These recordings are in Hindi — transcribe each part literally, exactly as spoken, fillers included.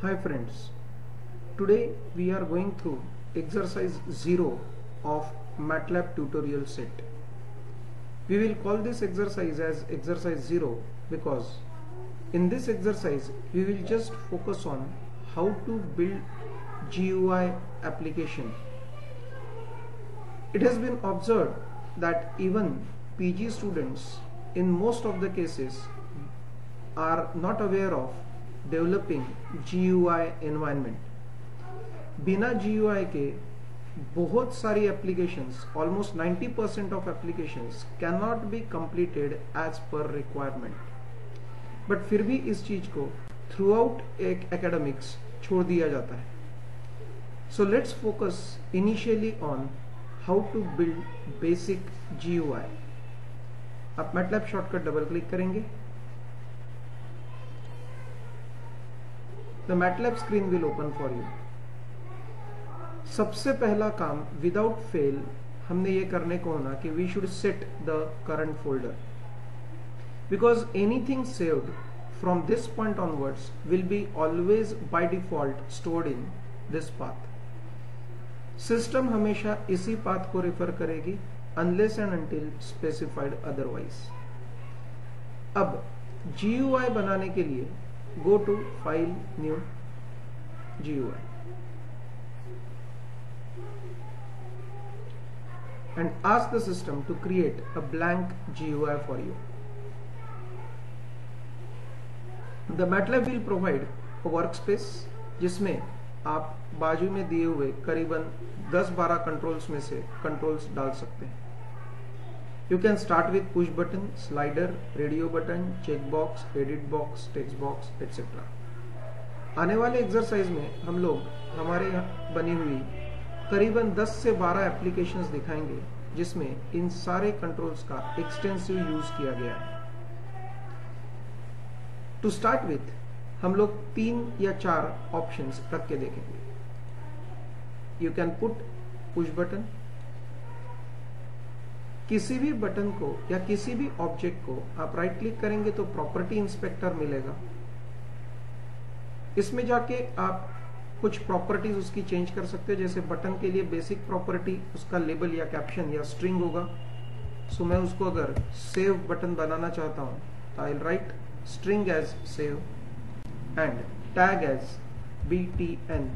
Hi friends, today we are going through exercise zero of MATLAB tutorial set. We will call this exercise as exercise zero because in this exercise we will just focus on how to build G U I application. It has been observed that even P G students in most of the cases are not aware of developing G U I environment. बिना G U I के बहुत सारी applications, almost ninety percent of applications cannot be completed as per requirement. But फिर भी इस चीज को throughout एक academics छोड़ दिया जाता है. So let's focus initially on how to build basic G U I. आप MATLAB shortcut double click करेंगे. The MATLAB screen will open for you. सबसे पहला काम विदाउट फेल हमने ये करने को होना कि we should set the current folder, because anything saved from this point onwards will be always by default stored in this path. System हमेशा इसी पाथ को रेफर करेगी unless and until specified otherwise. अब G U I बनाने के लिए go to file, new G U I and ask the system to create a blank G U I for you. The MATLAB will provide a workspace जिसमें आप बाजू में दिए हुए करीबन दस बारह कंट्रोल्स में से कंट्रोल्स डाल सकते हैं. You can start with push button, slider, radio button, check box, edit box, text box, et cetera. आने वाले एक्सरसाइज में हम लोग हमारे यहाँ बनी हुई करीबन दस से बारह एप्लीकेशंस दिखाएंगे जिसमें इन सारे कंट्रोल्स का एक्सटेंसिव यूज किया गया है. टू स्टार्ट विथ हम लोग तीन या चार ऑप्शंस रख के देखेंगे. You can put push button. किसी भी बटन को या किसी भी ऑब्जेक्ट को आप राइट क्लिक करेंगे तो प्रॉपर्टी इंस्पेक्टर मिलेगा. इसमें जाके आप कुछ प्रॉपर्टीज उसकी चेंज कर सकते हैं. जैसे बटन के लिए बेसिक प्रॉपर्टी उसका लेबल या कैप्शन या स्ट्रिंग होगा. सो मैं उसको अगर सेव बटन बनाना चाहता हूं तो I will write string as save and tag as B T N.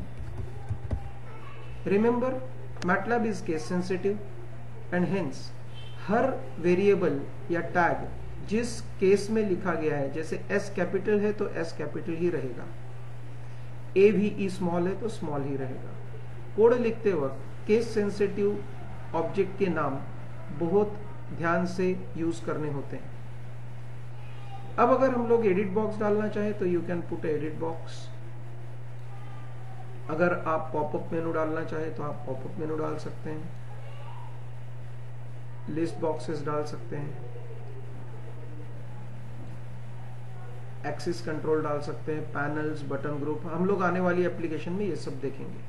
Remember MATLAB is case sensitive and hence हर वेरिएबल या टैग जिस केस में लिखा गया है, जैसे S कैपिटल है तो S कैपिटल ही रहेगा, A भी E स्मॉल है तो स्मॉल ही रहेगा. कोड लिखते वक्त केस सेंसिटिव ऑब्जेक्ट के नाम बहुत ध्यान से यूज करने होते हैं. अब अगर हम लोग एडिट बॉक्स डालना चाहें तो you can put edit box. अगर आप पॉपअप मेनू डालना चाहें तो आप पॉपअप मेनू डाल सकते हैं. लिस्ट बॉक्सेस डाल सकते हैं. एक्सिस कंट्रोल डाल सकते हैं. पैनल्स, बटन ग्रुप, हम लोग आने वाली एप्लीकेशन में ये सब देखेंगे.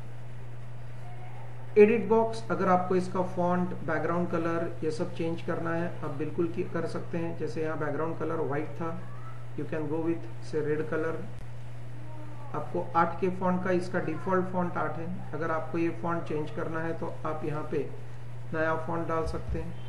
एडिट बॉक्स अगर आपको इसका फॉन्ट, बैकग्राउंड कलर ये सब चेंज करना है आप बिल्कुल कर सकते हैं. जैसे यहाँ बैकग्राउंड कलर व्हाइट था, you can go with say red colour. आपको आठ के फॉन्ट का इसका डिफॉल्ट फॉन्ट आठ है. अगर आपको ये फॉन्ट चेंज करना है तो आप यहाँ पे नया फॉन्ट डाल सकते हैं.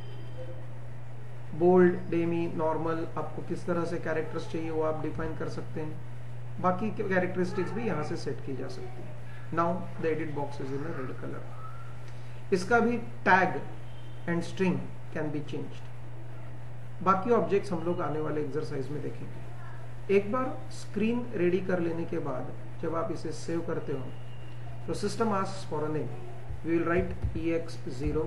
बोल्ड, डेमी, नॉर्मल, आपको किस तरह से कैरेक्टर्स चाहिए वो आप डिफाइन कर सकते हैं. बाकी के कैरेक्टरिस्टिक्स भी यहाँ से सेट की जा सकती है. Now the edit box is in red colour. इसका भी tag and string can be changed. बाकी ऑब्जेक्ट्स हम लोग आने वाले एक्सरसाइज में देखेंगे. एक बार स्क्रीन रेडी कर लेने के बाद जब आप इसे सेव करते हो तो system asks for a name. We will write E X zero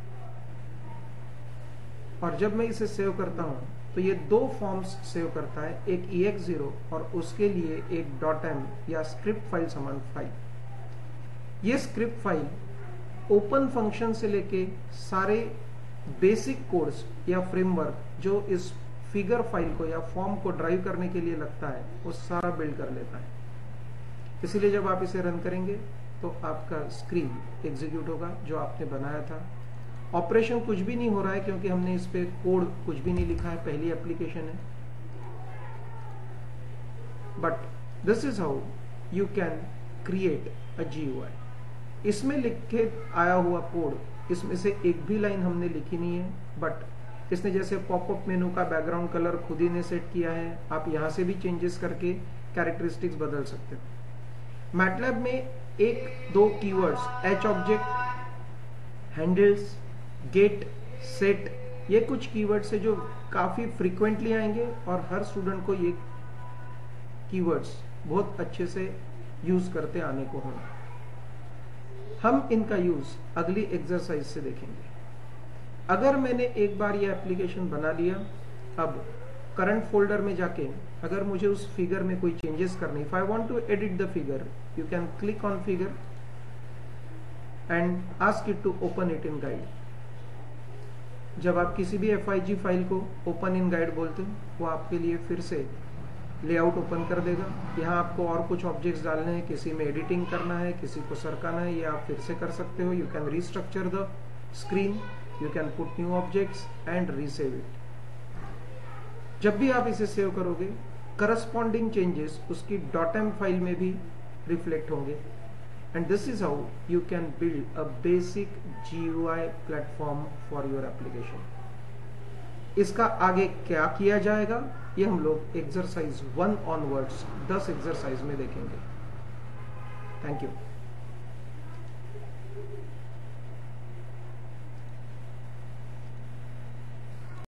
और जब मैं इसे सेव करता हूं तो ये दो फॉर्म्स सेव करता है, एक E X zero और उसके लिए एक डॉट एम या स्क्रिप्ट फाइल समान फाइल. ये स्क्रिप्ट फाइल ओपन फंक्शन से लेके सारे बेसिक कोड्स या फ्रेमवर्क जो इस फिगर फाइल को या फॉर्म को ड्राइव करने के लिए लगता है वो सारा बिल्ड कर लेता है. इसीलिए जब आप इसे रन करेंगे तो आपका स्क्रीन एग्जीक्यूट होगा जो आपने बनाया था. ऑपरेशन कुछ भी नहीं हो रहा है क्योंकि हमने इस पे कोड कुछ भी नहीं लिखा है, पहली एप्लीकेशन है. But this is how you can create a G U I. इसमें लिखे आया हुआ कोड, इसमें से एक भी लाइन हमने लिखी नहीं है, बट इसने जैसे पॉपअप मेनू का बैकग्राउंड कलर खुद ही ने सेट किया है, आप यहाँ से भी चेंजेस करके कैरेक्टरिस्टिक्स बदल सकते हो। मैटलैब में एक दो keywords H object, handles, get, set, ये कुछ कीवर्ड्स है जो काफी फ्रीक्वेंटली आएंगे और हर स्टूडेंट को ये कीवर्ड्स बहुत अच्छे से यूज करते आने को होना। हम इनका यूज अगली एक्सरसाइज से देखेंगे। अगर मैंने एक बार ये एप्लीकेशन बना लिया, अब करंट फोल्डर में जाके अगर मुझे उस फिगर में कोई चेंजेस करने, if I want to edit the figure, you can click on figure and ask it to open it in guide. जब आप किसी भी एफ आई जी फाइल को ओपन इन गाइड बोलते हो, वो आपके लिए फिर से लेआउट ओपन कर देगा। यहाँ आपको और कुछ ऑब्जेक्ट्स डालने हैं, किसी में एडिटिंग करना है, किसी को सरकाना है, ये आप फिर से कर सकते हो। You can restructure the screen, you can put new objects and resave it. जब भी आप इसे सेव करोगे, करस्पॉन्डिंग चेंजेस उसकी डॉट एम फाइल में भी रिफ्लेक्ट होंगे। And this is how you can build a basic G U I platform for your application. इसका आगे क्या किया जाएगा, ये हम लोग एक्सरसाइज वन ऑनवर्ड्स दस एक्सरसाइज में देखेंगे। Thank you.